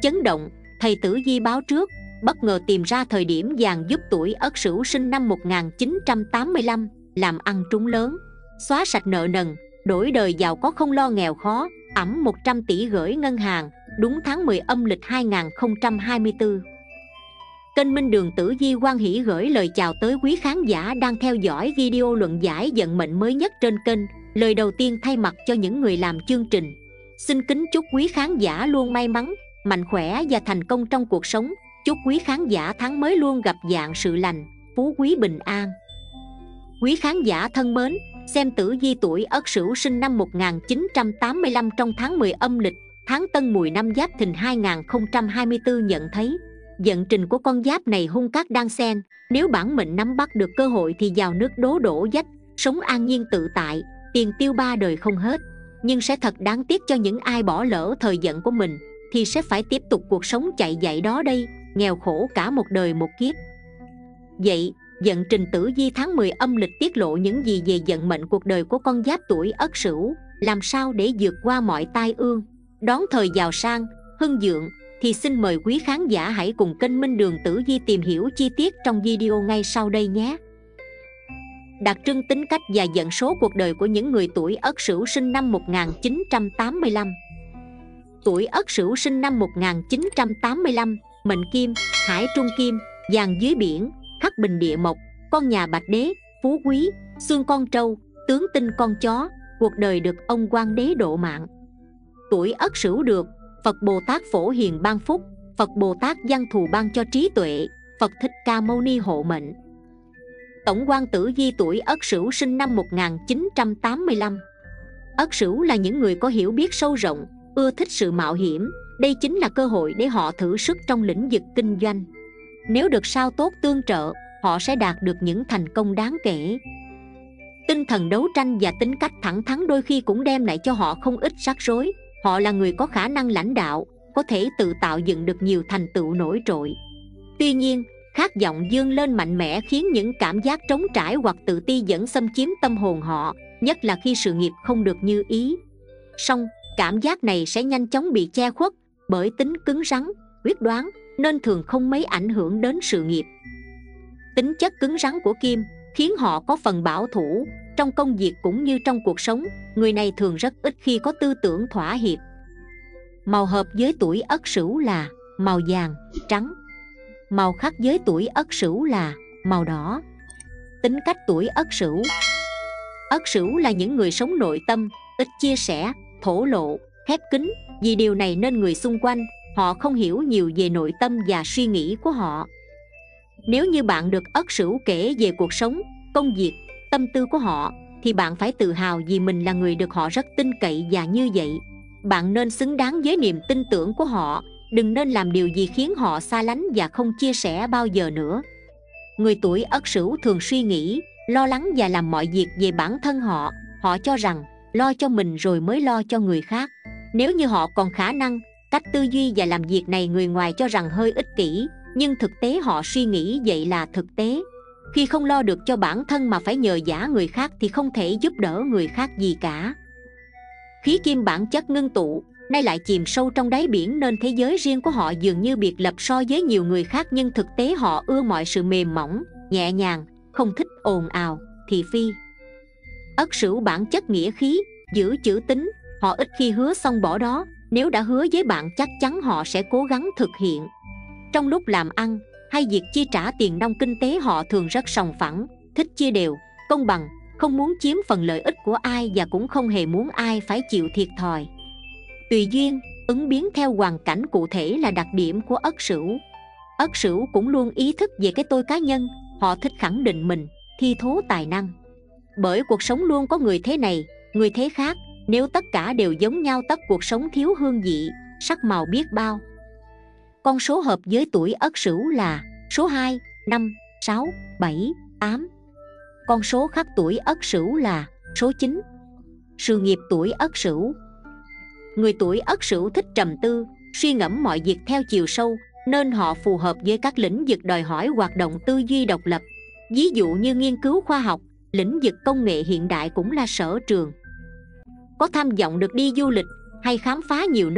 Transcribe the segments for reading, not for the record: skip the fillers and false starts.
Chấn động, thầy Tử Vi báo trước, bất ngờ tìm ra thời điểm vàng giúp tuổi Ất Sửu sinh năm 1985, làm ăn trúng lớn, xóa sạch nợ nần, đổi đời giàu có không lo nghèo khó, ẵm 100 tỷ gửi ngân hàng, đúng tháng 10 âm lịch 2024. Kênh Minh Đường Tử Vi hoan hỷ gửi lời chào tới quý khán giả đang theo dõi video luận giải vận mệnh mới nhất trên kênh. Lời đầu tiên thay mặt cho những người làm chương trình, xin kính chúc quý khán giả luôn may mắn, mạnh khỏe và thành công trong cuộc sống. Chúc quý khán giả tháng mới luôn gặp vạn sự lành, phú quý bình an. Quý khán giả thân mến, xem tử vi tuổi Ất Sửu sinh năm 1985 trong tháng 10 âm lịch, tháng Tân Mùi năm Giáp Thìn 2024 nhận thấy vận trình của con giáp này hung cát đan xen. Nếu bản mệnh nắm bắt được cơ hội thì giàu nước đố đổ vách, sống an nhiên tự tại, tiền tiêu ba đời không hết. Nhưng sẽ thật đáng tiếc cho những ai bỏ lỡ thời vận của mình, thì sẽ phải tiếp tục cuộc sống chạy dạy đó đây, nghèo khổ cả một đời một kiếp. Vậy, vận trình tử vi tháng 10 âm lịch tiết lộ những gì về vận mệnh cuộc đời của con giáp tuổi Ất Sửu? Làm sao để vượt qua mọi tai ương, đón thời giàu sang, hưng vượng? Thì xin mời quý khán giả hãy cùng kênh Minh Đường Tử Vi tìm hiểu chi tiết trong video ngay sau đây nhé. Đặc trưng tính cách và vận số cuộc đời của những người tuổi Ất Sửu sinh năm 1985. Tuổi Ất Sửu sinh năm 1985, mệnh Kim, hải trung kim, vàng dưới biển, khắc bình địa mộc, con nhà bạch đế, phú quý, xương con trâu, tướng tinh con chó, cuộc đời được ông Quan Đế độ mạng. Tuổi Ất Sửu được Phật Bồ Tát Phổ Hiền ban phúc, Phật Bồ Tát Văn Thù ban cho trí tuệ, Phật Thích Ca Mâu Ni hộ mệnh. Tổng quan tử vi tuổi Ất Sửu sinh năm 1985. Ất Sửu là những người có hiểu biết sâu rộng, ưa thích sự mạo hiểm. Đây chính là cơ hội để họ thử sức trong lĩnh vực kinh doanh. Nếu được sao tốt tương trợ, họ sẽ đạt được những thành công đáng kể. Tinh thần đấu tranh và tính cách thẳng thắn đôi khi cũng đem lại cho họ không ít rắc rối. Họ là người có khả năng lãnh đạo, có thể tự tạo dựng được nhiều thành tựu nổi trội. Tuy nhiên, khát vọng vươn lên mạnh mẽ khiến những cảm giác trống trải hoặc tự ti vẫn xâm chiếm tâm hồn họ, nhất là khi sự nghiệp không được như ý. Song, cảm giác này sẽ nhanh chóng bị che khuất bởi tính cứng rắn, quyết đoán, nên thường không mấy ảnh hưởng đến sự nghiệp. Tính chất cứng rắn của Kim khiến họ có phần bảo thủ. Trong công việc cũng như trong cuộc sống, người này thường rất ít khi có tư tưởng thỏa hiệp. Màu hợp với tuổi Ất Sửu là màu vàng, trắng. Màu khắc với tuổi Ất Sửu là màu đỏ. Tính cách tuổi Ất Sửu. Ất Sửu là những người sống nội tâm, ít chia sẻ, thổ lộ, khép kín. Vì điều này nên người xung quanh họ không hiểu nhiều về nội tâm và suy nghĩ của họ. Nếu như bạn được Ất Sửu kể về cuộc sống, công việc, tâm tư của họ, thì bạn phải tự hào vì mình là người được họ rất tin cậy. Và như vậy, bạn nên xứng đáng với niềm tin tưởng của họ. Đừng nên làm điều gì khiến họ xa lánh và không chia sẻ bao giờ nữa. Người tuổi Ất Sửu thường suy nghĩ, lo lắng và làm mọi việc về bản thân họ. Họ cho rằng lo cho mình rồi mới lo cho người khác. Nếu như họ còn khả năng, cách tư duy và làm việc này người ngoài cho rằng hơi ích kỷ, nhưng thực tế họ suy nghĩ vậy là thực tế. Khi không lo được cho bản thân mà phải nhờ vả người khác thì không thể giúp đỡ người khác gì cả. Khí Kim bản chất ngưng tụ, nay lại chìm sâu trong đáy biển nên thế giới riêng của họ dường như biệt lập so với nhiều người khác. Nhưng thực tế họ ưa mọi sự mềm mỏng, nhẹ nhàng, không thích ồn ào, thị phi. Ất Sửu bản chất nghĩa khí, giữ chữ tín. Họ ít khi hứa xong bỏ đó. Nếu đã hứa với bạn chắc chắn họ sẽ cố gắng thực hiện. Trong lúc làm ăn hay việc chi trả tiền nong kinh tế họ thường rất sòng phẳng, thích chia đều, công bằng, không muốn chiếm phần lợi ích của ai và cũng không hề muốn ai phải chịu thiệt thòi. Tùy duyên, ứng biến theo hoàn cảnh cụ thể là đặc điểm của Ất Sửu. Ất Sửu cũng luôn ý thức về cái tôi cá nhân. Họ thích khẳng định mình, thi thố tài năng. Bởi cuộc sống luôn có người thế này, người thế khác. Nếu tất cả đều giống nhau tất cuộc sống thiếu hương vị, sắc màu biết bao. Con số hợp với tuổi Ất Sửu là số 2, 5, 6, 7, 8. Con số khắc tuổi Ất Sửu là số 9. Sự nghiệp tuổi Ất Sửu. Người tuổi Ất Sửu thích trầm tư, suy ngẫm mọi việc theo chiều sâu, nên họ phù hợp với các lĩnh vực đòi hỏi hoạt động tư duy độc lập. Ví dụ như nghiên cứu khoa học, lĩnh vực công nghệ hiện đại cũng là sở trường. Có tham vọng được đi du lịch hay khám phá nhiều nơi,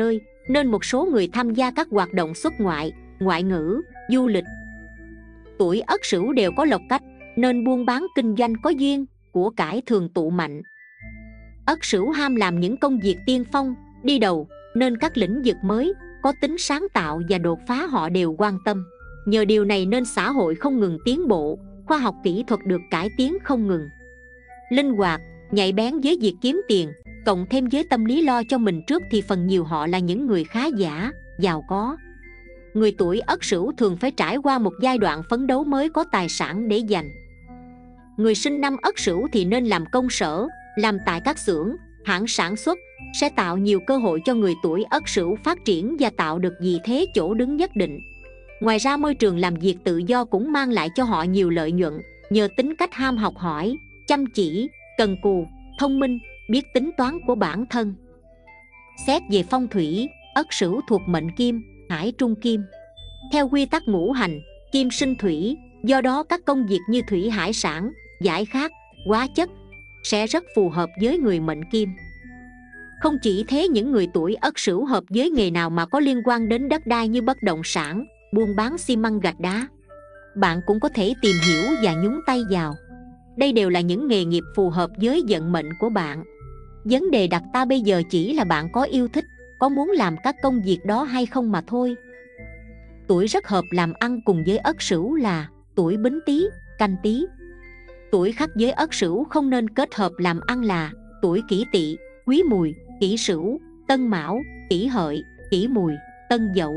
nên một số người tham gia các hoạt động xuất ngoại, ngoại ngữ, du lịch. Tuổi Ất Sửu đều có lộc cách, nên buôn bán kinh doanh có duyên, của cải thường tụ mạnh. Ất Sửu ham làm những công việc tiên phong, đi đầu, nên các lĩnh vực mới, có tính sáng tạo và đột phá họ đều quan tâm. Nhờ điều này nên xã hội không ngừng tiến bộ, khoa học kỹ thuật được cải tiến không ngừng. Linh hoạt, nhạy bén với việc kiếm tiền, cộng thêm với tâm lý lo cho mình trước thì phần nhiều họ là những người khá giả, giàu có. Người tuổi Ất Sửu thường phải trải qua một giai đoạn phấn đấu mới có tài sản để dành. Người sinh năm Ất Sửu thì nên làm công sở, làm tại các xưởng, hãng sản xuất, sẽ tạo nhiều cơ hội cho người tuổi Ất Sửu phát triển và tạo được vị thế chỗ đứng nhất định. Ngoài ra môi trường làm việc tự do cũng mang lại cho họ nhiều lợi nhuận, nhờ tính cách ham học hỏi, chăm chỉ, cần cù, thông minh, biết tính toán của bản thân. Xét về phong thủy, Ất Sửu thuộc mệnh Kim, Hải trung kim. Theo quy tắc ngũ hành, kim sinh thủy, do đó các công việc như thủy hải sản, giải khát, hóa chất sẽ rất phù hợp với người mệnh Kim. Không chỉ thế, những người tuổi Ất Sửu hợp với nghề nào mà có liên quan đến đất đai như bất động sản, buôn bán xi măng gạch đá, bạn cũng có thể tìm hiểu và nhúng tay vào. Đây đều là những nghề nghiệp phù hợp với vận mệnh của bạn. Vấn đề đặt ra bây giờ chỉ là bạn có yêu thích, có muốn làm các công việc đó hay không mà thôi. Tuổi rất hợp làm ăn cùng với Ất Sửu là tuổi Bính Tý, Canh Tý. Tuổi khác với Ất Sửu không nên kết hợp làm ăn là tuổi Kỷ Tỵ, Quý Mùi, Kỷ Sửu, Tân Mão, Kỷ Hợi, Kỷ Mùi, Tân Dậu.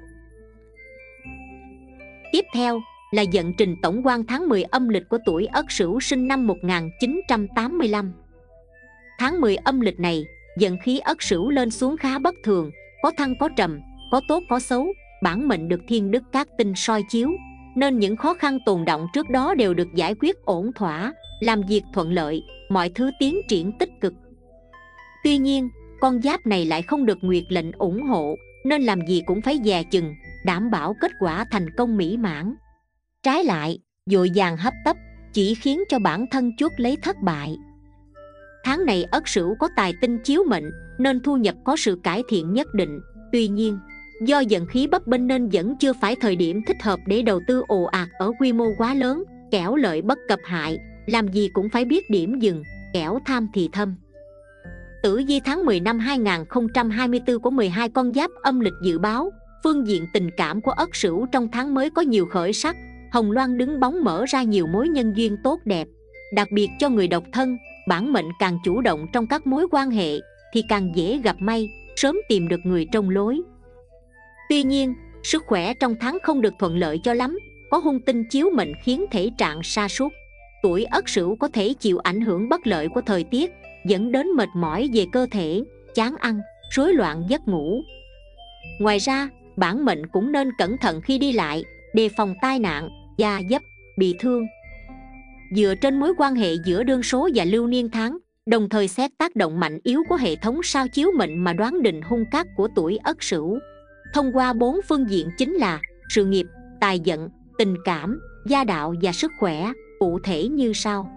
Tiếp theo là vận trình tổng quan tháng 10 âm lịch của tuổi Ất Sửu sinh năm 1985. Tháng 10 âm lịch này, vận khí Ất Sửu lên xuống khá bất thường, có thăng có trầm, có tốt có xấu. Bản mệnh được thiên đức các tinh soi chiếu, nên những khó khăn tồn đọng trước đó đều được giải quyết ổn thỏa, làm việc thuận lợi, mọi thứ tiến triển tích cực. Tuy nhiên, con giáp này lại không được nguyệt lệnh ủng hộ, nên làm gì cũng phải dè chừng, đảm bảo kết quả thành công mỹ mãn. Trái lại, vội vàng hấp tấp chỉ khiến cho bản thân chuốc lấy thất bại. Tháng này Ất Sửu có tài tinh chiếu mệnh, nên thu nhập có sự cải thiện nhất định. Tuy nhiên, do vận khí bấp bênh nên vẫn chưa phải thời điểm thích hợp để đầu tư ồ ạt ở quy mô quá lớn, kẻo lợi bất cập hại, làm gì cũng phải biết điểm dừng, kẻo tham thì thâm. Tử vi tháng 10 năm 2024 của 12 con giáp âm lịch dự báo, phương diện tình cảm của Ất Sửu trong tháng mới có nhiều khởi sắc, hồng loan đứng bóng mở ra nhiều mối nhân duyên tốt đẹp. Đặc biệt cho người độc thân, bản mệnh càng chủ động trong các mối quan hệ thì càng dễ gặp may, sớm tìm được người trong lối. Tuy nhiên, sức khỏe trong tháng không được thuận lợi cho lắm, có hung tinh chiếu mệnh khiến thể trạng sa sút. Tuổi Ất Sửu có thể chịu ảnh hưởng bất lợi của thời tiết, dẫn đến mệt mỏi về cơ thể, chán ăn, rối loạn giấc ngủ. Ngoài ra, bản mệnh cũng nên cẩn thận khi đi lại, đề phòng tai nạn, da dấp, bị thương. Dựa trên mối quan hệ giữa đương số và lưu niên tháng, đồng thời xét tác động mạnh yếu của hệ thống sao chiếu mệnh mà đoán định hung cát của tuổi Ất Sửu. Thông qua 4 phương diện chính là sự nghiệp, tài vận, tình cảm, gia đạo và sức khỏe, cụ thể như sau.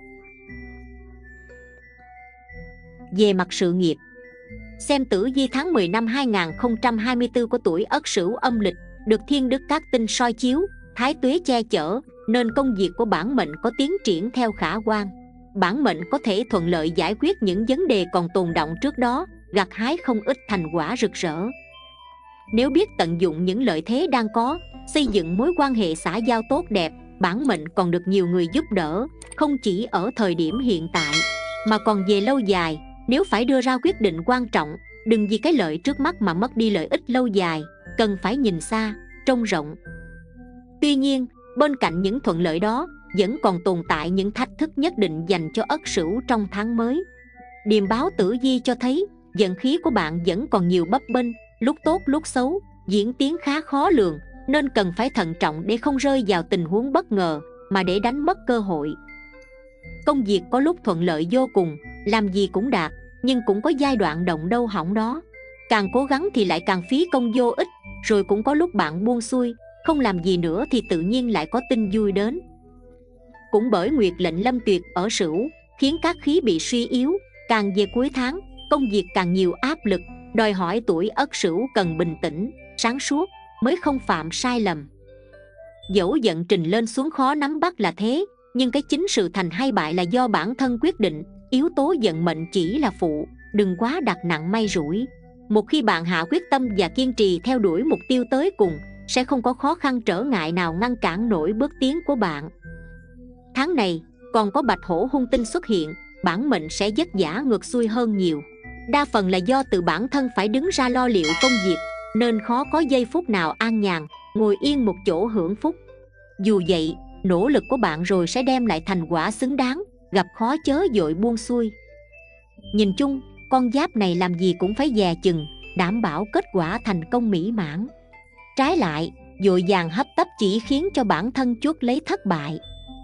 Về mặt sự nghiệp, xem tử vi tháng 10 năm 2024 của tuổi Ất Sửu âm lịch, được thiên đức các tinh soi chiếu, thái tuế che chở, nên công việc của bản mệnh có tiến triển theo khả quan. Bản mệnh có thể thuận lợi giải quyết những vấn đề còn tồn đọng trước đó, gặt hái không ít thành quả rực rỡ. Nếu biết tận dụng những lợi thế đang có, xây dựng mối quan hệ xã giao tốt đẹp, bản mệnh còn được nhiều người giúp đỡ, không chỉ ở thời điểm hiện tại, mà còn về lâu dài. Nếu phải đưa ra quyết định quan trọng, đừng vì cái lợi trước mắt mà mất đi lợi ích lâu dài, cần phải nhìn xa, trông rộng. Tuy nhiên, bên cạnh những thuận lợi đó, vẫn còn tồn tại những thách thức nhất định dành cho Ất Sửu trong tháng mới. Điềm báo tử vi cho thấy, vận khí của bạn vẫn còn nhiều bấp bênh, lúc tốt lúc xấu, diễn tiến khá khó lường, nên cần phải thận trọng để không rơi vào tình huống bất ngờ mà để đánh mất cơ hội. Công việc có lúc thuận lợi vô cùng, làm gì cũng đạt, nhưng cũng có giai đoạn động đâu hỏng đó. Càng cố gắng thì lại càng phí công vô ích, rồi cũng có lúc bạn buông xuôi, không làm gì nữa thì tự nhiên lại có tin vui đến. Cũng bởi nguyệt lệnh lâm tuyệt ở Sửu, khiến các khí bị suy yếu, càng về cuối tháng, công việc càng nhiều áp lực, đòi hỏi tuổi Ất Sửu cần bình tĩnh, sáng suốt mới không phạm sai lầm. Dẫu vận trình lên xuống khó nắm bắt là thế, nhưng cái chính sự thành hay bại là do bản thân quyết định, yếu tố vận mệnh chỉ là phụ, đừng quá đặt nặng may rủi. Một khi bạn hạ quyết tâm và kiên trì theo đuổi mục tiêu tới cùng, sẽ không có khó khăn trở ngại nào ngăn cản nổi bước tiến của bạn. Tháng này còn có bạch hổ hung tinh xuất hiện, bản mệnh sẽ vất vả ngược xuôi hơn nhiều. Đa phần là do tự bản thân phải đứng ra lo liệu công việc, nên khó có giây phút nào an nhàn, ngồi yên một chỗ hưởng phúc. Dù vậy, nỗ lực của bạn rồi sẽ đem lại thành quả xứng đáng, gặp khó chớ vội buông xuôi. Nhìn chung, con giáp này làm gì cũng phải dè chừng, đảm bảo kết quả thành công mỹ mãn. Trái lại, vội vàng hấp tấp chỉ khiến cho bản thân chuốc lấy thất bại.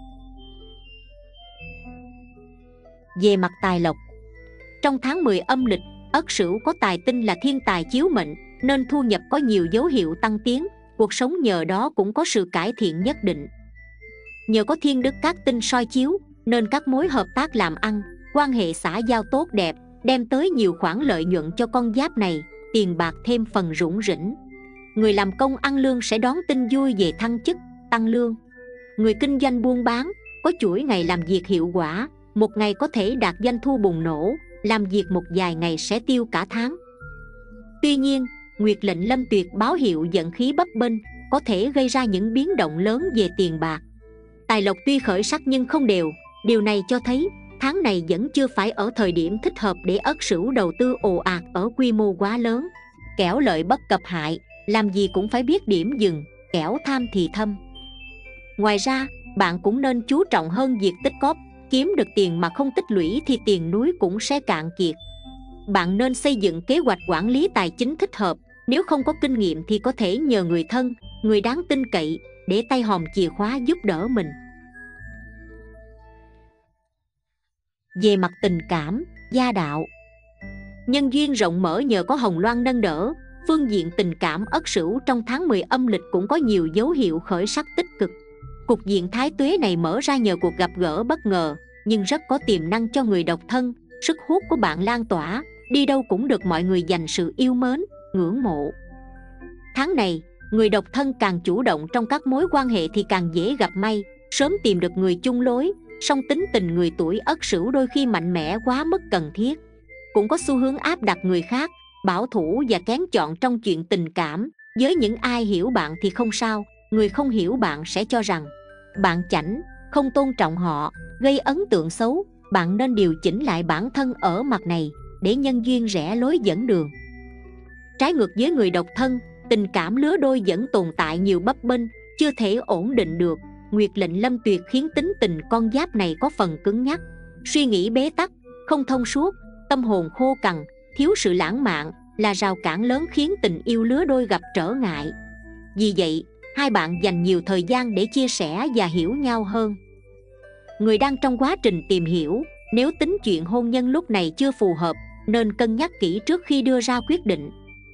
Về mặt tài lộc, trong tháng 10 âm lịch, Ất Sửu có tài tinh là thiên tài chiếu mệnh, nên thu nhập có nhiều dấu hiệu tăng tiến, cuộc sống nhờ đó cũng có sự cải thiện nhất định. Nhờ có thiên đức các tinh soi chiếu, nên các mối hợp tác làm ăn, quan hệ xã giao tốt đẹp, đem tới nhiều khoản lợi nhuận cho con giáp này, tiền bạc thêm phần rủng rỉnh. Người làm công ăn lương sẽ đón tin vui về thăng chức, tăng lương. Người kinh doanh buôn bán, có chuỗi ngày làm việc hiệu quả, một ngày có thể đạt doanh thu bùng nổ, làm việc một vài ngày sẽ tiêu cả tháng. Tuy nhiên, Nguyệt lệnh Lâm Tuyệt báo hiệu vận khí bấp bênh, có thể gây ra những biến động lớn về tiền bạc. Tài lộc tuy khởi sắc nhưng không đều, điều này cho thấy tháng này vẫn chưa phải ở thời điểm thích hợp để Ất Sửu đầu tư ồ ạt ở quy mô quá lớn. Kẻo lợi bất cập hại, làm gì cũng phải biết điểm dừng, kẻo tham thì thâm. Ngoài ra, bạn cũng nên chú trọng hơn việc tích góp, kiếm được tiền mà không tích lũy thì tiền núi cũng sẽ cạn kiệt. Bạn nên xây dựng kế hoạch quản lý tài chính thích hợp, nếu không có kinh nghiệm thì có thể nhờ người thân, người đáng tin cậy để tay hòm chìa khóa giúp đỡ mình. Về mặt tình cảm, gia đạo, nhân duyên rộng mở nhờ có hồng loan nâng đỡ. Phương diện tình cảm Ất Sửu trong tháng 10 âm lịch cũng có nhiều dấu hiệu khởi sắc tích cực. Cục diện thái tuế này mở ra nhờ cuộc gặp gỡ bất ngờ, nhưng rất có tiềm năng cho người độc thân. Sức hút của bạn lan tỏa, đi đâu cũng được mọi người dành sự yêu mến, ngưỡng mộ. Tháng này, người độc thân càng chủ động trong các mối quan hệ thì càng dễ gặp may, sớm tìm được người chung lối. Song tính tình người tuổi Ất Sửu đôi khi mạnh mẽ quá mức cần thiết, cũng có xu hướng áp đặt người khác, bảo thủ và kén chọn trong chuyện tình cảm. Với những ai hiểu bạn thì không sao, người không hiểu bạn sẽ cho rằng bạn chảnh, không tôn trọng họ, gây ấn tượng xấu. Bạn nên điều chỉnh lại bản thân ở mặt này để nhân duyên rẽ lối dẫn đường. Trái ngược với người độc thân, tình cảm lứa đôi vẫn tồn tại nhiều bấp bênh, chưa thể ổn định được. Nguyệt lệnh Lâm Tuyệt khiến tính tình con giáp này có phần cứng nhắc, suy nghĩ bế tắc, không thông suốt, tâm hồn khô cằn, thiếu sự lãng mạn là rào cản lớn khiến tình yêu lứa đôi gặp trở ngại. Vì vậy, hai bạn dành nhiều thời gian để chia sẻ và hiểu nhau hơn. Người đang trong quá trình tìm hiểu, nếu tính chuyện hôn nhân lúc này chưa phù hợp, nên cân nhắc kỹ trước khi đưa ra quyết định.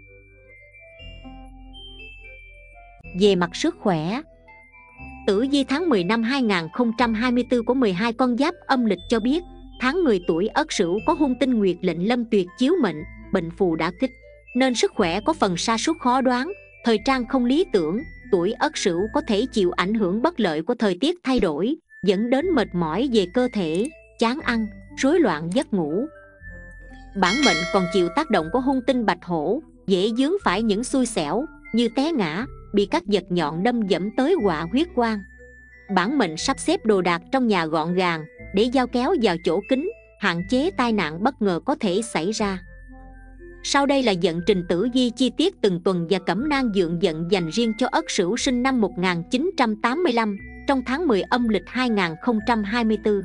Về mặt sức khỏe, tử vi tháng 10 năm 2024 của 12 con giáp âm lịch cho biết, tháng người tuổi Ất Sửu có hung tinh Nguyệt lệnh Lâm Tuyệt chiếu mệnh, bệnh phù đã kích, nên sức khỏe có phần sa sút khó đoán, thời trang không lý tưởng. Tuổi Ất Sửu có thể chịu ảnh hưởng bất lợi của thời tiết thay đổi, dẫn đến mệt mỏi về cơ thể, chán ăn, rối loạn giấc ngủ. Bản mệnh còn chịu tác động của hung tinh Bạch Hổ, dễ vướng phải những xui xẻo như té ngã, bị các vật nhọn đâm dẫm tới họa huyết quang. Bản mệnh sắp xếp đồ đạc trong nhà gọn gàng để dao kéo vào chỗ kín, hạn chế tai nạn bất ngờ có thể xảy ra. Sau đây là vận trình tử vi chi tiết từng tuần và cẩm nang dượng vận dành riêng cho Ất Sửu sinh năm 1985 trong tháng 10 âm lịch 2024.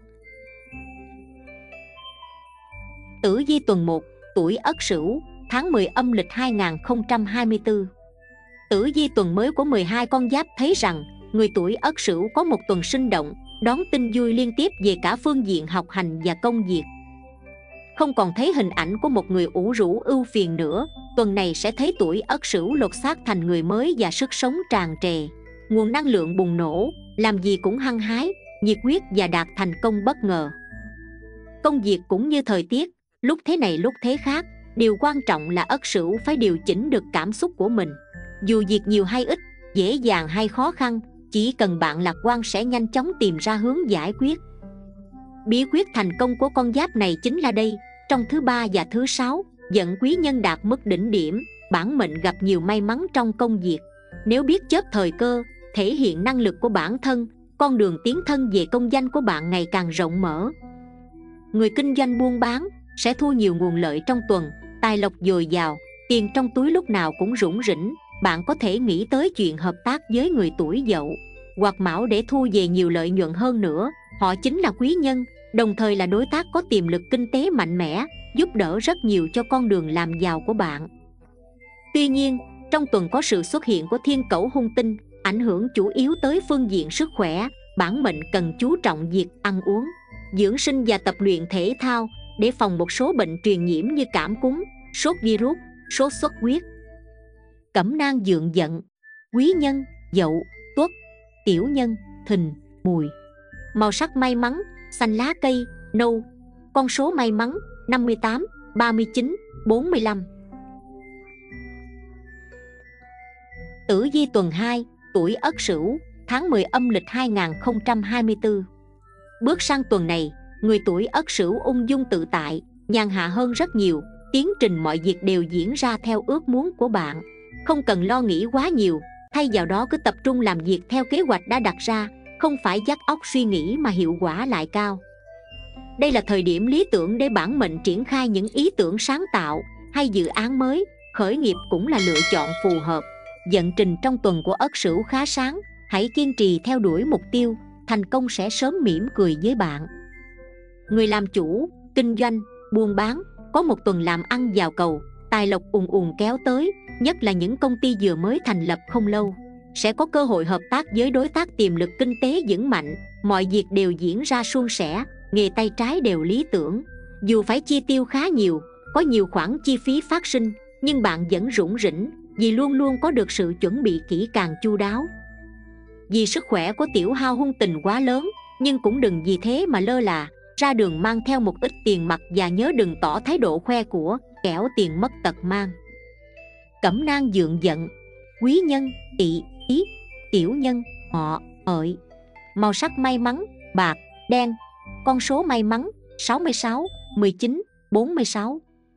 Tử vi tuần 1, tuổi Ất Sửu, tháng 10 âm lịch 2024. Tử vi tuần mới của 12 con giáp thấy rằng người tuổi Ất Sửu có một tuần sinh động, đón tin vui liên tiếp về cả phương diện học hành và công việc. Không còn thấy hình ảnh của một người ủ rũ ưu phiền nữa, tuần này sẽ thấy tuổi Ất Sửu lột xác thành người mới và sức sống tràn trề, nguồn năng lượng bùng nổ, làm gì cũng hăng hái, nhiệt huyết và đạt thành công bất ngờ. Công việc cũng như thời tiết, lúc thế này lúc thế khác, Điều quan trọng là Ất Sửu phải điều chỉnh được cảm xúc của mình. Dù việc nhiều hay ít, dễ dàng hay khó khăn, chỉ cần bạn lạc quan sẽ nhanh chóng tìm ra hướng giải quyết. Bí quyết thành công của con giáp này chính là đây. Trong thứ ba và thứ sáu, Dận quý nhân đạt mức đỉnh điểm, bản mệnh gặp nhiều may mắn trong công việc. Nếu biết chớp thời cơ, thể hiện năng lực của bản thân, con đường tiến thân về công danh của bạn ngày càng rộng mở. Người kinh doanh buôn bán sẽ thu nhiều nguồn lợi trong tuần, tài lộc dồi dào, tiền trong túi lúc nào cũng rủng rỉnh. Bạn có thể nghĩ tới chuyện hợp tác với người tuổi Dậu hoặc Mão để thu về nhiều lợi nhuận hơn nữa. Họ chính là quý nhân, đồng thời là đối tác có tiềm lực kinh tế mạnh mẽ, giúp đỡ rất nhiều cho con đường làm giàu của bạn. Tuy nhiên, trong tuần có sự xuất hiện của Thiên Cẩu hung tinh, ảnh hưởng chủ yếu tới phương diện sức khỏe. Bản mệnh cần chú trọng việc ăn uống, dưỡng sinh và tập luyện thể thao để phòng một số bệnh truyền nhiễm như cảm cúm, sốt virus, sốt xuất huyết. Cẩm nang dượng dận: quý nhân Dậu, Tuất, tiểu nhân Thìn, Mùi. Màu sắc may mắn: xanh lá cây, nâu. Con số may mắn: 58, 39, 45. Tử vi tuần 2, tuổi Ất Sửu, tháng 10 âm lịch 2024. Bước sang tuần này, người tuổi Ất Sửu ung dung tự tại, nhàn hạ hơn rất nhiều. Tiến trình mọi việc đều diễn ra theo ước muốn của bạn, không cần lo nghĩ quá nhiều. Thay vào đó cứ tập trung làm việc theo kế hoạch đã đặt ra, không phải vắt óc suy nghĩ mà hiệu quả lại cao. Đây là thời điểm lý tưởng để bản mệnh triển khai những ý tưởng sáng tạo hay dự án mới. Khởi nghiệp cũng là lựa chọn phù hợp. Vận trình trong tuần của Ất Sửu khá sáng, hãy kiên trì theo đuổi mục tiêu, thành công sẽ sớm mỉm cười với bạn. Người làm chủ, kinh doanh, buôn bán có một tuần làm ăn giàu cầu, tài lộc ùn ùn kéo tới, nhất là những công ty vừa mới thành lập không lâu sẽ có cơ hội hợp tác với đối tác tiềm lực kinh tế vững mạnh. Mọi việc đều diễn ra suôn sẻ, nghề tay trái đều lý tưởng. Dù phải chi tiêu khá nhiều, có nhiều khoản chi phí phát sinh, nhưng bạn vẫn rủng rỉnh vì luôn luôn có được sự chuẩn bị kỹ càng chu đáo. Vì sức khỏe của tiểu hao hung tình quá lớn, nhưng cũng đừng vì thế mà lơ là. Ra đường mang theo một ít tiền mặt và nhớ đừng tỏ thái độ khoe của, kẻo tiền mất tật mang. Cẩm nang dượng dận: quý nhân Tỵ, Ý, tiểu nhân Ngọ, Hợi. Màu sắc may mắn: bạc, đen. Con số may mắn: 66, 19, 46.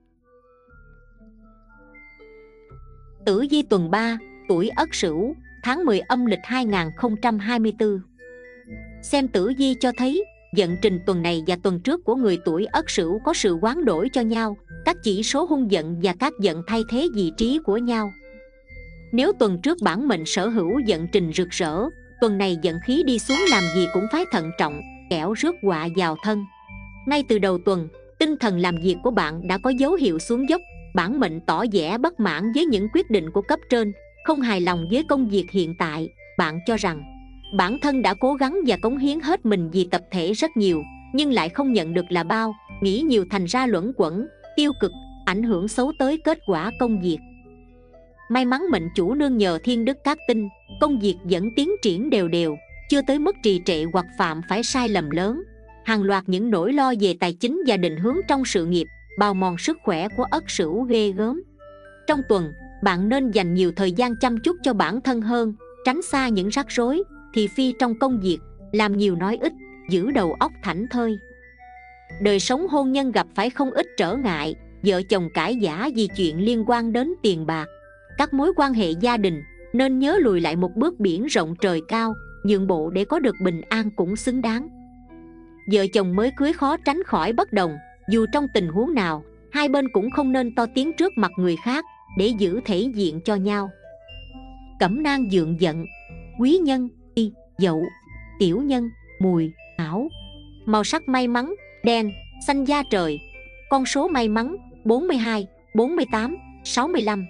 Tử vi tuần 3, tuổi Ất Sửu, tháng 10 âm lịch 2024. Xem tử vi cho thấy vận trình tuần này và tuần trước của người tuổi Ất Sửu có sự hoán đổi cho nhau, các chỉ số hung vận và các vận thay thế vị trí của nhau. Nếu tuần trước bản mệnh sở hữu vận trình rực rỡ, tuần này vận khí đi xuống, làm gì cũng phải thận trọng, kẻo rước họa vào thân. Ngay từ đầu tuần, tinh thần làm việc của bạn đã có dấu hiệu xuống dốc. Bản mệnh tỏ vẻ bất mãn với những quyết định của cấp trên, không hài lòng với công việc hiện tại. Bạn cho rằng bản thân đã cố gắng và cống hiến hết mình vì tập thể rất nhiều, nhưng lại không nhận được là bao. Nghĩ nhiều thành ra luẩn quẩn, tiêu cực, ảnh hưởng xấu tới kết quả công việc. May mắn mệnh chủ nương nhờ thiên đức các tinh, công việc vẫn tiến triển đều đều, chưa tới mức trì trệ hoặc phạm phải sai lầm lớn. Hàng loạt những nỗi lo về tài chính và định hướng trong sự nghiệp bào mòn sức khỏe của Ất Sửu ghê gớm. Trong tuần, bạn nên dành nhiều thời gian chăm chút cho bản thân hơn, tránh xa những rắc rối, thị phi trong công việc, làm nhiều nói ít, giữ đầu óc thảnh thơi. Đời sống hôn nhân gặp phải không ít trở ngại, vợ chồng cãi vã vì chuyện liên quan đến tiền bạc. Các mối quan hệ gia đình nên nhớ lùi lại một bước, biển rộng trời cao, nhượng bộ để có được bình an cũng xứng đáng. Vợ chồng mới cưới khó tránh khỏi bất đồng, dù trong tình huống nào, hai bên cũng không nên to tiếng trước mặt người khác để giữ thể diện cho nhau. Cẩm nang dượng dận: quý nhân Y, Dậu, tiểu nhân Mùi, Mão. Màu sắc may mắn: đen, xanh da trời. Con số may mắn: 42, 48, 65.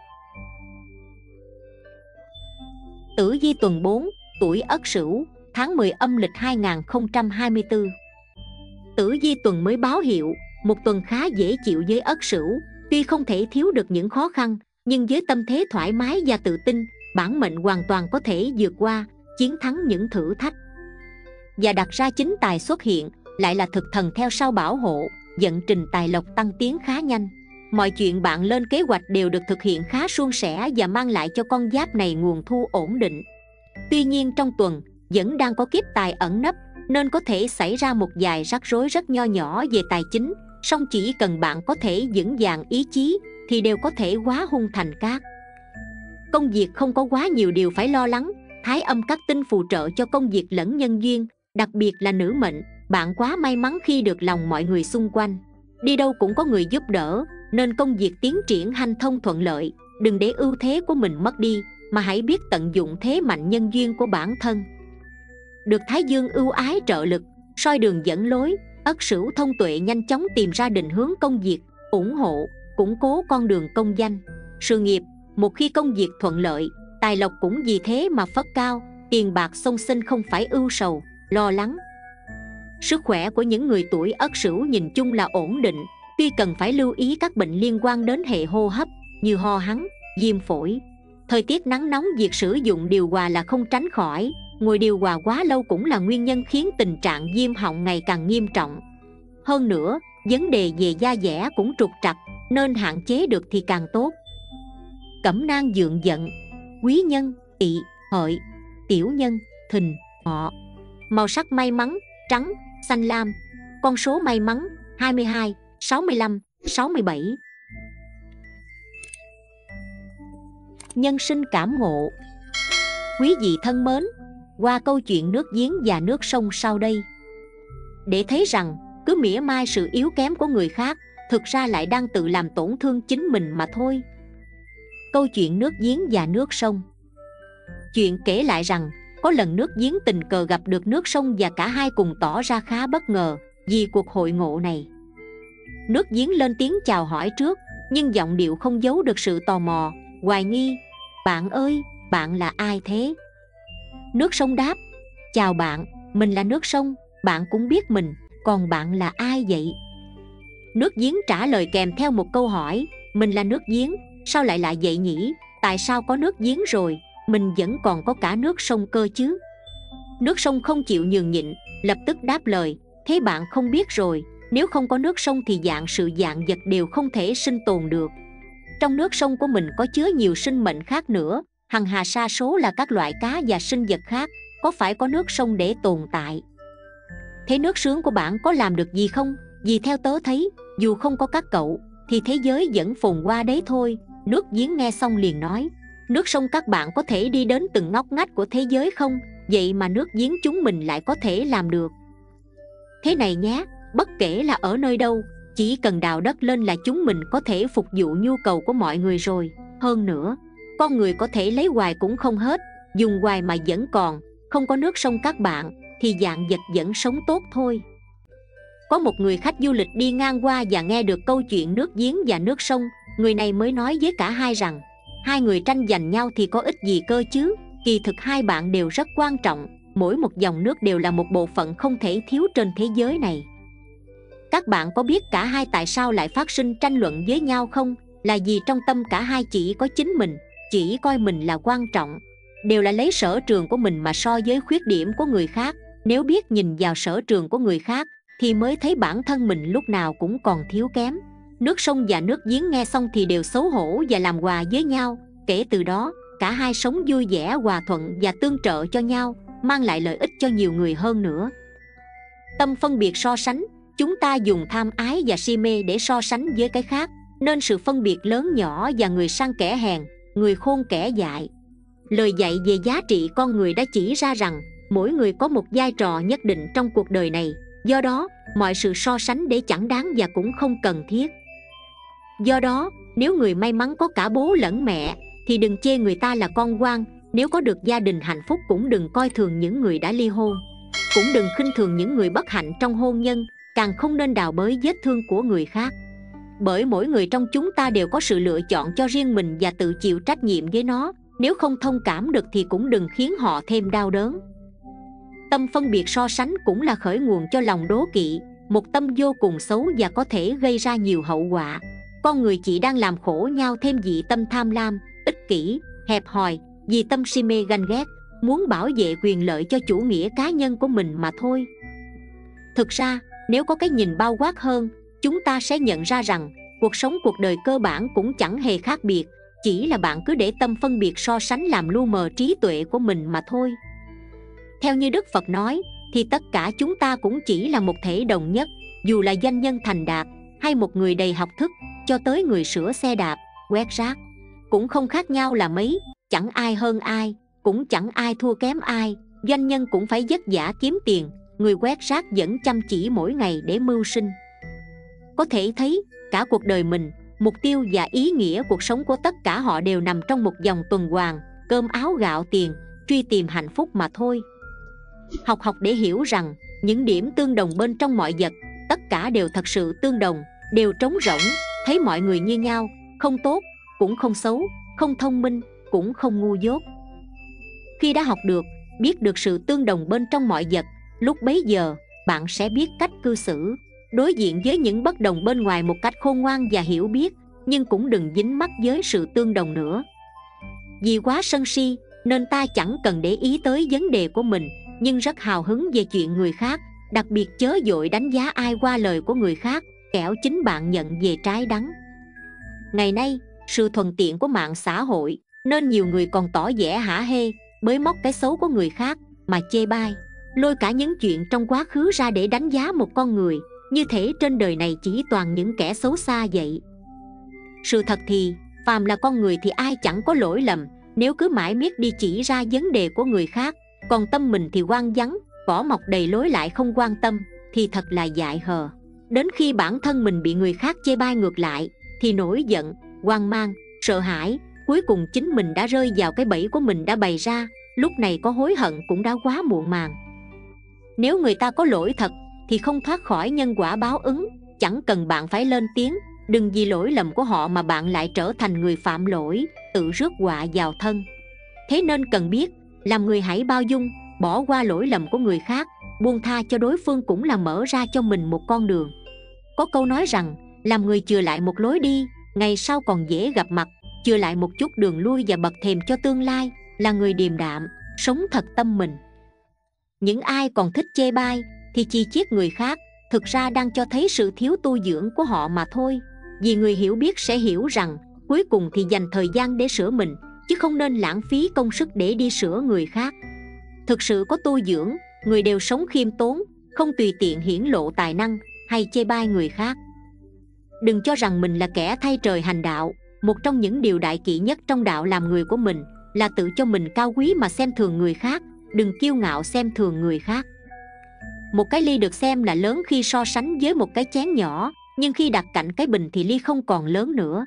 Tử vi tuần 4, tuổi Ất Sửu, tháng 10 âm lịch 2024. Tử vi tuần mới báo hiệu một tuần khá dễ chịu với Ất Sửu. Tuy không thể thiếu được những khó khăn, nhưng với tâm thế thoải mái và tự tin, bản mệnh hoàn toàn có thể vượt qua, chiến thắng những thử thách. Và đặt ra chính tài xuất hiện, lại là thực thần theo sau bảo hộ, vận trình tài lộc tăng tiến khá nhanh. Mọi chuyện bạn lên kế hoạch đều được thực hiện khá suôn sẻ và mang lại cho con giáp này nguồn thu ổn định. Tuy nhiên trong tuần vẫn đang có kiếp tài ẩn nấp, nên có thể xảy ra một vài rắc rối rất nho nhỏ về tài chính, song chỉ cần bạn có thể vững vàng ý chí thì đều có thể hóa hung thành cát. Công việc không có quá nhiều điều phải lo lắng, thái âm các tinh phù trợ cho công việc lẫn nhân duyên, đặc biệt là nữ mệnh, bạn quá may mắn khi được lòng mọi người xung quanh. Đi đâu cũng có người giúp đỡ, nên công việc tiến triển hanh thông thuận lợi. Đừng để ưu thế của mình mất đi, mà hãy biết tận dụng thế mạnh nhân duyên của bản thân. Được Thái Dương ưu ái trợ lực, soi đường dẫn lối, Ất Sửu thông tuệ nhanh chóng tìm ra định hướng công việc, ủng hộ, củng cố con đường công danh. Sự nghiệp, một khi công việc thuận lợi, tài lộc cũng vì thế mà phất cao, tiền bạc xông sinh không phải ưu sầu, lo lắng. Sức khỏe của những người tuổi Ất Sửu nhìn chung là ổn định, tuy cần phải lưu ý các bệnh liên quan đến hệ hô hấp như ho hắng, viêm phổi. Thời tiết nắng nóng, việc sử dụng điều hòa là không tránh khỏi. Ngồi điều hòa quá lâu cũng là nguyên nhân khiến tình trạng viêm họng ngày càng nghiêm trọng. Hơn nữa, vấn đề về da dẻ cũng trục trặc, nên hạn chế được thì càng tốt. Cẩm nang dượng dận, quý nhân, Ỵ, Hợi, tiểu nhân, Thìn, Ngọ. Màu sắc may mắn, trắng, xanh lam. Con số may mắn, 22, 65, 67. Nhân sinh cảm ngộ. Quý vị thân mến, qua câu chuyện nước giếng và nước sông sau đây, để thấy rằng cứ mỉa mai sự yếu kém của người khác, thực ra lại đang tự làm tổn thương chính mình mà thôi. Câu chuyện nước giếng và nước sông. Chuyện kể lại rằng có lần nước giếng tình cờ gặp được nước sông và cả hai cùng tỏ ra khá bất ngờ vì cuộc hội ngộ này. Nước giếng lên tiếng chào hỏi trước, nhưng giọng điệu không giấu được sự tò mò, hoài nghi. Bạn ơi, bạn là ai thế? Nước sông đáp, chào bạn, mình là nước sông, bạn cũng biết mình, còn bạn là ai vậy? Nước giếng trả lời kèm theo một câu hỏi, mình là nước giếng, sao lại lạ vậy nhỉ? Tại sao có nước giếng rồi, mình vẫn còn có cả nước sông cơ chứ? Nước sông không chịu nhường nhịn, lập tức đáp lời, thế bạn không biết rồi, nếu không có nước sông thì dạng sự dạng vật đều không thể sinh tồn được. Trong nước sông của mình có chứa nhiều sinh mệnh khác nữa, hằng hà sa số là các loại cá và sinh vật khác, có phải có nước sông để tồn tại. Thế nước sướng của bạn có làm được gì không? Vì theo tớ thấy, dù không có các cậu, thì thế giới vẫn phồn hoa đấy thôi. Nước giếng nghe xong liền nói, nước sông các bạn có thể đi đến từng ngóc ngách của thế giới không? Vậy mà nước giếng chúng mình lại có thể làm được. Thế này nhé, bất kể là ở nơi đâu, chỉ cần đào đất lên là chúng mình có thể phục vụ nhu cầu của mọi người rồi. Hơn nữa, con người có thể lấy hoài cũng không hết, dùng hoài mà vẫn còn. Không có nước sông các bạn thì dạng vật vẫn sống tốt thôi. Có một người khách du lịch đi ngang qua và nghe được câu chuyện nước giếng và nước sông. Người này mới nói với cả hai rằng, hai người tranh giành nhau thì có ích gì cơ chứ? Kỳ thực hai bạn đều rất quan trọng, mỗi một dòng nước đều là một bộ phận không thể thiếu trên thế giới này. Các bạn có biết cả hai tại sao lại phát sinh tranh luận với nhau không? Là vì trong tâm cả hai chỉ có chính mình, chỉ coi mình là quan trọng. Đều là lấy sở trường của mình mà so với khuyết điểm của người khác. Nếu biết nhìn vào sở trường của người khác thì mới thấy bản thân mình lúc nào cũng còn thiếu kém. Nước sông và nước giếng nghe xong thì đều xấu hổ và làm hòa với nhau. Kể từ đó, cả hai sống vui vẻ, hòa thuận và tương trợ cho nhau, mang lại lợi ích cho nhiều người hơn nữa. Tâm phân biệt so sánh. Chúng ta dùng tham ái và si mê để so sánh với cái khác, nên sự phân biệt lớn nhỏ và người sang kẻ hèn, người khôn kẻ dại. Lời dạy về giá trị con người đã chỉ ra rằng mỗi người có một vai trò nhất định trong cuộc đời này. Do đó, mọi sự so sánh để chẳng đáng và cũng không cần thiết. Do đó, nếu người may mắn có cả bố lẫn mẹ thì đừng chê người ta là con ngoan. Nếu có được gia đình hạnh phúc cũng đừng coi thường những người đã ly hôn. Cũng đừng khinh thường những người bất hạnh trong hôn nhân, càng không nên đào bới vết thương của người khác. Bởi mỗi người trong chúng ta đều có sự lựa chọn cho riêng mình và tự chịu trách nhiệm với nó. Nếu không thông cảm được thì cũng đừng khiến họ thêm đau đớn. Tâm phân biệt so sánh cũng là khởi nguồn cho lòng đố kỵ, một tâm vô cùng xấu và có thể gây ra nhiều hậu quả. Con người chỉ đang làm khổ nhau thêm vì tâm tham lam, ích kỷ, hẹp hòi, vì tâm si mê ganh ghét, muốn bảo vệ quyền lợi cho chủ nghĩa cá nhân của mình mà thôi. Thực ra, nếu có cái nhìn bao quát hơn, chúng ta sẽ nhận ra rằng cuộc sống cuộc đời cơ bản cũng chẳng hề khác biệt, chỉ là bạn cứ để tâm phân biệt so sánh làm lu mờ trí tuệ của mình mà thôi. Theo như Đức Phật nói thì tất cả chúng ta cũng chỉ là một thể đồng nhất, dù là doanh nhân thành đạt hay một người đầy học thức, cho tới người sửa xe đạp, quét rác, cũng không khác nhau là mấy, chẳng ai hơn ai, cũng chẳng ai thua kém ai. Doanh nhân cũng phải vất vả kiếm tiền, người quét rác vẫn chăm chỉ mỗi ngày để mưu sinh. Có thể thấy cả cuộc đời mình, mục tiêu và ý nghĩa cuộc sống của tất cả họ đều nằm trong một vòng tuần hoàn, cơm áo gạo tiền, truy tìm hạnh phúc mà thôi. Học để hiểu rằng những điểm tương đồng bên trong mọi vật, tất cả đều thật sự tương đồng, đều trống rỗng, thấy mọi người như nhau, không tốt cũng không xấu, không thông minh cũng không ngu dốt. Khi đã học được, biết được sự tương đồng bên trong mọi vật, lúc bấy giờ bạn sẽ biết cách cư xử, đối diện với những bất đồng bên ngoài một cách khôn ngoan và hiểu biết, nhưng cũng đừng dính mắc với sự tương đồng nữa. Vì quá sân si nên ta chẳng cần để ý tới vấn đề của mình, nhưng rất hào hứng về chuyện người khác, đặc biệt chớ vội đánh giá ai qua lời của người khác, kẻo chính bạn nhận về trái đắng. Ngày nay, sự thuận tiện của mạng xã hội nên nhiều người còn tỏ vẻ hả hê, bới móc cái xấu của người khác mà chê bai, lôi cả những chuyện trong quá khứ ra để đánh giá một con người, như thể trên đời này chỉ toàn những kẻ xấu xa vậy. Sự thật thì, phàm là con người thì ai chẳng có lỗi lầm, nếu cứ mãi miết đi chỉ ra vấn đề của người khác, còn tâm mình thì hoang vắng, cỏ mọc đầy lối lại không quan tâm, thì thật là dại hờ. Đến khi bản thân mình bị người khác chê bai ngược lại, thì nổi giận, hoang mang, sợ hãi, cuối cùng chính mình đã rơi vào cái bẫy của mình đã bày ra, lúc này có hối hận cũng đã quá muộn màng. Nếu người ta có lỗi thật thì không thoát khỏi nhân quả báo ứng, chẳng cần bạn phải lên tiếng, đừng vì lỗi lầm của họ mà bạn lại trở thành người phạm lỗi, tự rước họa vào thân. Thế nên cần biết, làm người hãy bao dung, bỏ qua lỗi lầm của người khác, buông tha cho đối phương cũng là mở ra cho mình một con đường. Có câu nói rằng, làm người chừa lại một lối đi, ngày sau còn dễ gặp mặt, chừa lại một chút đường lui và bậc thềm cho tương lai, là người điềm đạm, sống thật tâm mình. Những ai còn thích chê bai thì chỉ chiết người khác, thực ra đang cho thấy sự thiếu tu dưỡng của họ mà thôi. Vì người hiểu biết sẽ hiểu rằng, cuối cùng thì dành thời gian để sửa mình, chứ không nên lãng phí công sức để đi sửa người khác. Thực sự có tu dưỡng, người đều sống khiêm tốn, không tùy tiện hiển lộ tài năng hay chê bai người khác. Đừng cho rằng mình là kẻ thay trời hành đạo. Một trong những điều đại kỵ nhất trong đạo làm người của mình là tự cho mình cao quý mà xem thường người khác. Đừng kiêu ngạo xem thường người khác. Một cái ly được xem là lớn khi so sánh với một cái chén nhỏ, nhưng khi đặt cạnh cái bình thì ly không còn lớn nữa.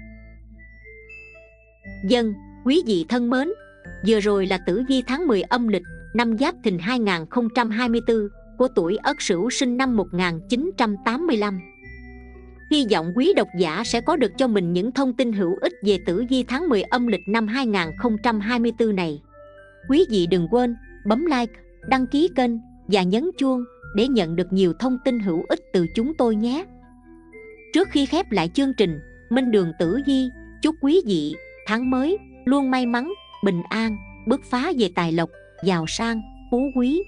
Dân, quý vị thân mến, vừa rồi là tử vi tháng 10 âm lịch năm Giáp Thìn 2024 của tuổi Ất Sửu sinh năm 1985. Hy vọng quý độc giả sẽ có được cho mình những thông tin hữu ích về tử vi tháng 10 âm lịch năm 2024 này. Quý vị đừng quên bấm like, đăng ký kênh và nhấn chuông để nhận được nhiều thông tin hữu ích từ chúng tôi nhé. Trước khi khép lại chương trình, Minh Đường Tử Vi chúc quý vị tháng mới luôn may mắn, bình an, bứt phá về tài lộc, giàu sang, phú quý.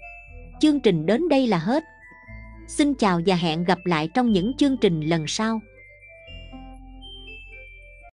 Chương trình đến đây là hết. Xin chào và hẹn gặp lại trong những chương trình lần sau.